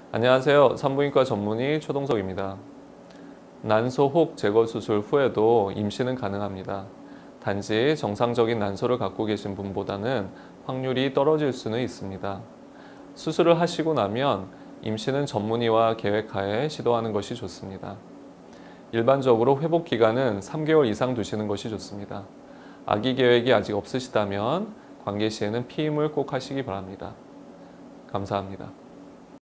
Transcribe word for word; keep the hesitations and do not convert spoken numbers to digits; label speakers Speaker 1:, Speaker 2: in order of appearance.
Speaker 1: 안녕하세요. 산부인과 전문의 최동석입니다. 난소 혹 제거 수술 후에도 임신은 가능합니다. 단지 정상적인 난소를 갖고 계신 분보다는 확률이 떨어질 수는 있습니다. 수술을 하시고 나면 임신은 전문의와 계획하에 시도하는 것이 좋습니다. 일반적으로 회복 기간은 삼 개월 이상 두시는 것이 좋습니다. 아기 계획이 아직 없으시다면 관계 시에는 피임을 꼭 하시기 바랍니다. 감사합니다.